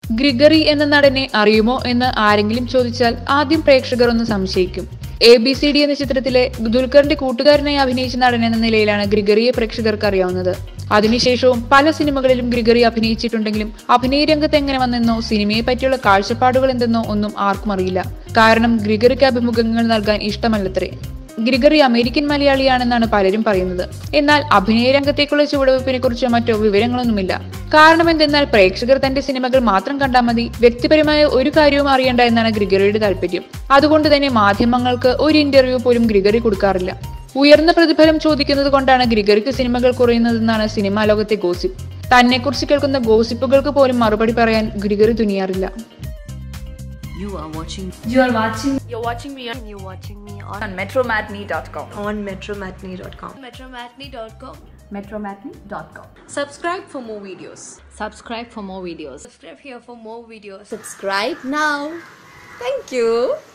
Gregory എന്ന നടനെ അറിയുമോ എന്ന് ആരെങ്കിലും ചോദിച്ചാൽ ആദ്യം പ്രേക്ഷകർ ഒന്ന് സംശയിക്കും. ABCD എന്ന ചിത്രത്തിലെ ദുൽഖറിന്റെ കൂട്ടുകാരനായി അഭിനയിച്ച നടൻ എന്ന നിലയിലാണ് ഗ്രിഗറിയെ പ്രേക്ഷകർക്ക് അറിയാവുന്നത്. അതിനുശേഷവും പല സിനിമകളിലും ഗ്രിഗറി അഭിനയിച്ചിട്ടുണ്ടെങ്കിലും അഭിനയ രംഗത്ത് എങ്ങനെ വന്നെന്നോ സിനിമയെ പറ്റിയുള്ള കാഴ്ചപ്പാടുകൾ എന്തെന്നോ ഒന്നും ആർക്കും അറിയില്ല. കാരണം ഗ്രിഗറിക്ക് അഭിമുഖങ്ങൾ നൽകാൻ ഇഷ്ടമല്ലത്രേ. ഗ്രിഗറി അമേരിക്കൻ മലയാളിയാണെന്നാണ് പലരും പറയുന്നത്. എന്നാൽ അഭിനയ രംഗത്തേക്കുള്ള ചുവടുവെപ്പിനെ കുറിച്ചോ മറ്റോ വിവരങ്ങളൊന്നുമില്ല. കാരണം എന്തെന്നാൽ പ്രേക്ഷകർ തന്റെ സിനിമകൾ മാത്രം കണ്ടാൽ മതി, വ്യക്തിപരമായ ഒരു കാര്യവും അറിയണ്ട എന്നാണ് ഗ്രിഗറിയുടെ താല്പര്യം. അതുകൊണ്ട് തന്നെ മാധ്യമങ്ങൾക്ക് ഒരു ഇന്റർവ്യൂ പോലും ഗ്രിഗറി കൊടുക്കാറില്ല. ഉയർന്ന പ്രതിഫലം ചോദിക്കുന്നത് കൊണ്ടാണ് ഗ്രിഗറിക്ക് സിനിമകൾ കുറയുന്നതെന്നാണ് സിനിമാ ലോകത്തെ ഗോസിപ്പ്. തന്നെക്കുറിച്ച് കേൾക്കുന്ന ഗോസിപ്പുകൾക്ക് പോലും മറുപടി പറയാൻ ഗ്രിഗറി തുനിയാറില്ല. You're watching me on metromatinee.com. On metromatinee.com. metromatinee.com. Subscribe for more videos. Subscribe for more videos. Subscribe here for more videos. Subscribe now. Thank you.